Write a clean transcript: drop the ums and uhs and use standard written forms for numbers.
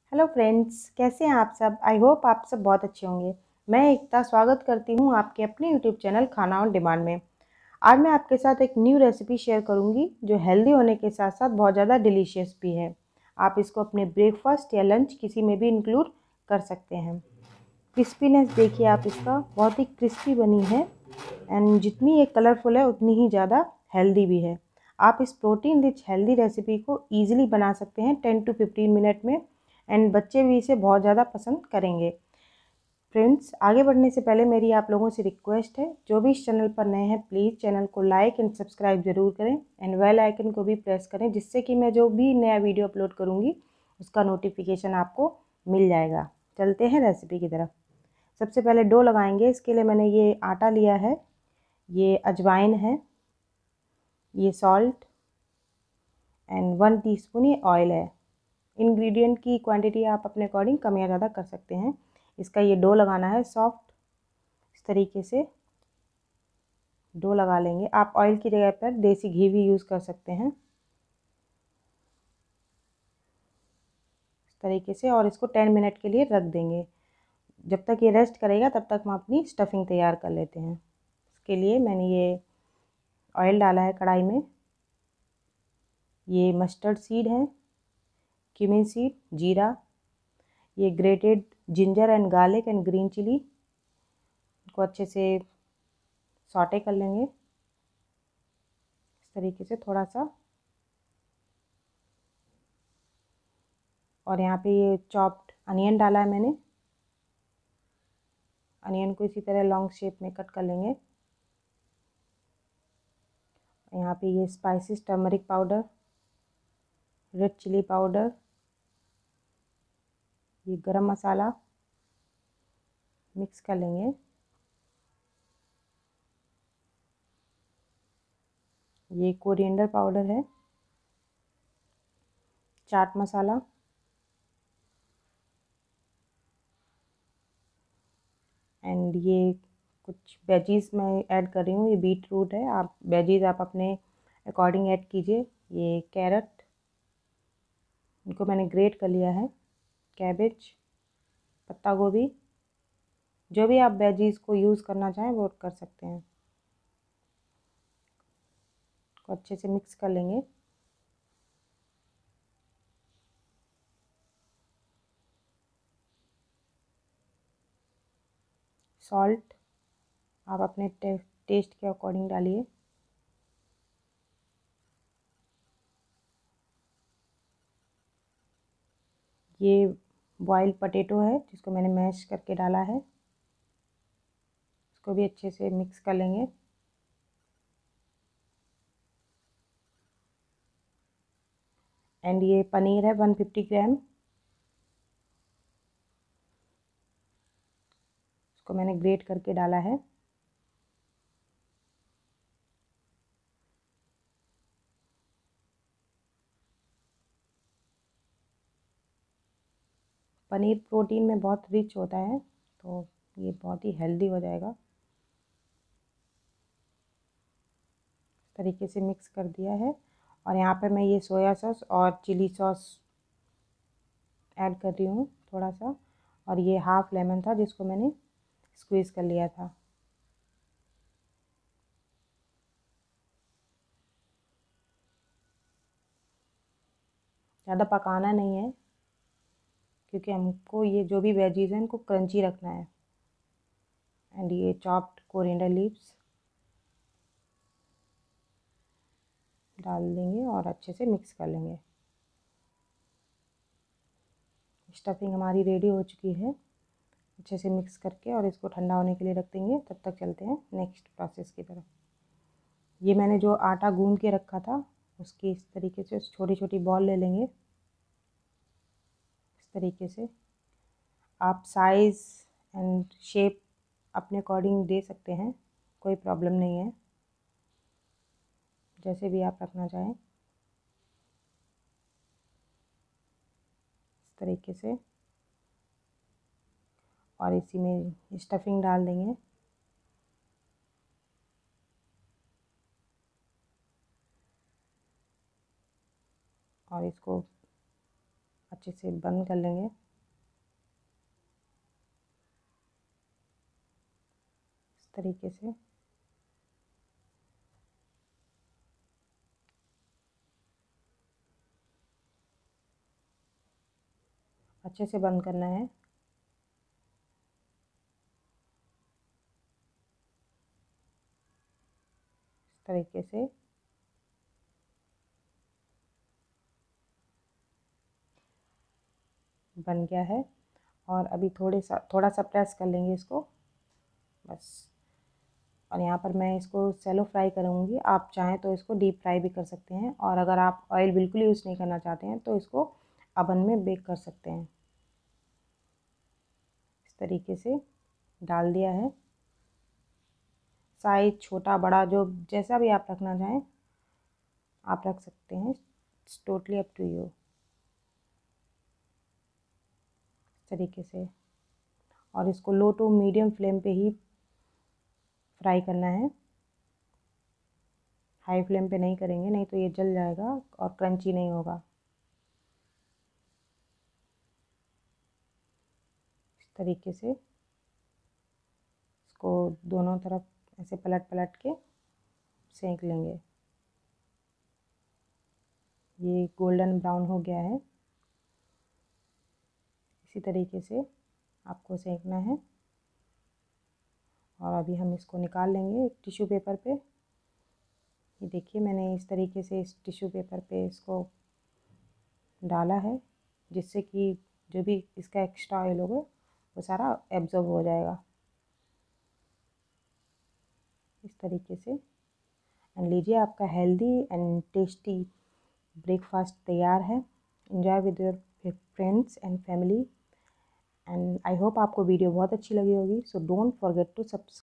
Hello friends, कैसे हैं आप सब। आई होप आप सब बहुत अच्छे होंगे। मैं एकता स्वागत करती हूं आपके अपने YouTube channel Khana on demand में। आज मैं आपके साथ एक न्यू रेसिपी शेयर करूंगी जो हेल्दी होने के साथ साथ बहुत ज़्यादा डिलीशियस भी है। आप इसको अपने ब्रेकफास्ट या लंच किसी में भी इंक्लूड कर सकते हैं। क्रिस्पीनेस देखिए आप, इसका बहुत ही क्रिस्पी बनी है एंड जितनी ये कलरफुल है उतनी ही ज़्यादा हेल्दी भी है। आप इस प्रोटीन रिच हेल्दी रेसिपी को ईजिली बना सकते हैं 10 to 15 मिनट में एंड बच्चे भी इसे बहुत ज़्यादा पसंद करेंगे। फ्रेंड्स, आगे बढ़ने से पहले मेरी आप लोगों से रिक्वेस्ट है, जो भी इस चैनल पर नए हैं प्लीज़ चैनल को लाइक एंड सब्सक्राइब ज़रूर करें एंड बेल आइकन को भी प्रेस करें, जिससे कि मैं जो भी नया वीडियो अपलोड करूँगी उसका नोटिफिकेशन आपको मिल जाएगा। चलते हैं रेसिपी की तरफ। सबसे पहले डो लगाएंगे। इसके लिए मैंने ये आटा लिया है, ये अजवाइन है, ये सॉल्ट एंड 1 टीस्पून ये ऑयल है। इंग्रेडिएंट की क्वांटिटी आप अपने अकॉर्डिंग कम या ज़्यादा कर सकते हैं। इसका ये डो लगाना है सॉफ्ट। इस तरीके से डो लगा लेंगे। आप ऑयल की जगह पर देसी घी भी यूज़ कर सकते हैं इस तरीके से, और इसको 10 मिनट के लिए रख देंगे। जब तक ये रेस्ट करेगा तब तक हम अपनी स्टफिंग तैयार कर लेते हैं। इसके लिए मैंने ये ऑयल डाला है कढ़ाई में। ये मस्टर्ड सीड है, क्यूमिन सीड, जीरा, ये grated ginger and garlic and green chilli को अच्छे से सॉटे कर लेंगे इस तरीके से थोड़ा सा। और यहाँ पे ये चॉप्ड अनियन डाला है मैंने। अनियन को इसी तरह लॉन्ग शेप में कट कर लेंगे। यहाँ पे ये spices, turmeric powder, red chilli powder, ये गरम मसाला मिक्स कर लेंगे। ये कोरिएंडर पाउडर है, चाट मसाला, एंड ये कुछ वेजीज मैं ऐड कर रही हूँ। ये बीट रूट है, आप वेजीज आप अपने अकॉर्डिंग ऐड कीजिए। ये कैरेट, इनको मैंने ग्रेट कर लिया है, कैबेज, पत्ता गोभी, जो भी आप वेजीज को यूज़ करना चाहें वो कर सकते हैं। को अच्छे से मिक्स कर लेंगे। सॉल्ट आप अपने टेस्ट के अकॉर्डिंग डालिए। ये बॉइल्ड पटेटो है जिसको मैंने मैश करके डाला है, इसको भी अच्छे से मिक्स कर लेंगे। एंड ये पनीर है 150 ग्राम, इसको मैंने ग्रेट करके डाला है। पनीर प्रोटीन में बहुत रिच होता है तो ये बहुत ही हेल्दी हो जाएगा। इस तरीके से मिक्स कर दिया है। और यहाँ पे मैं ये सोया सॉस और चिली सॉस ऐड कर रही हूँ थोड़ा सा। और ये हाफ लेमन था जिसको मैंने स्क्वीज़ कर लिया था। ज़्यादा पकाना नहीं है क्योंकि हमको ये जो भी वेजीज हैं इनको क्रंची रखना है। एंड ये चॉप्ड कोरिएंडर लीव्स डाल देंगे और अच्छे से मिक्स कर लेंगे। स्टफिंग हमारी रेडी हो चुकी है। अच्छे से मिक्स करके और इसको ठंडा होने के लिए रख देंगे। तब तक चलते हैं नेक्स्ट प्रोसेस की तरफ। ये मैंने जो आटा गूंद के रखा था उसकी इस तरीके से छोटी छोटी बॉल ले लेंगे। इस तरीके से आप साइज़ एंड शेप अपने अकॉर्डिंग दे सकते हैं, कोई प्रॉब्लम नहीं है, जैसे भी आप रखना चाहें। इस तरीके से और इसी में स्टफिंग डाल देंगे। और इसको अच्छे से बंद कर लेंगे। इस तरीके से अच्छे से बंद करना है। इस तरीके से बन गया है। और अभी थोड़ा सा प्रेस कर लेंगे इसको बस। और यहाँ पर मैं इसको सैलो फ्राई करूँगी। आप चाहें तो इसको डीप फ्राई भी कर सकते हैं, और अगर आप ऑयल बिल्कुल यूज़ नहीं करना चाहते हैं तो इसको अवन में बेक कर सकते हैं। इस तरीके से डाल दिया है। साइज छोटा बड़ा जो जैसा भी आप रखना चाहें आप रख सकते हैं। It's totally up to you. इस तरीके से, और इसको लो टू मीडियम फ्लेम पे ही फ्राई करना है। हाई फ्लेम पे नहीं करेंगे, नहीं तो ये जल जाएगा और क्रंची नहीं होगा। इस तरीके से इसको दोनों तरफ ऐसे पलट पलट के सेंक लेंगे। ये गोल्डन ब्राउन हो गया है। इसी तरीके से आपको सेंकना है। और अभी हम इसको निकाल लेंगे एक टिश्यू पेपर पे। ये देखिए मैंने इस तरीके से इस टिश्यू पेपर पे इसको डाला है, जिससे कि जो भी इसका एक्स्ट्रा ऑयल होगा वो सारा एब्जॉर्ब हो जाएगा। इस तरीके से एंड लीजिए, आपका हेल्दी एंड टेस्टी ब्रेकफास्ट तैयार है। Enjoy with your friends and family. And I hope आपको वीडियो बहुत अच्छी लगी होगी। So don't forget to subscribe.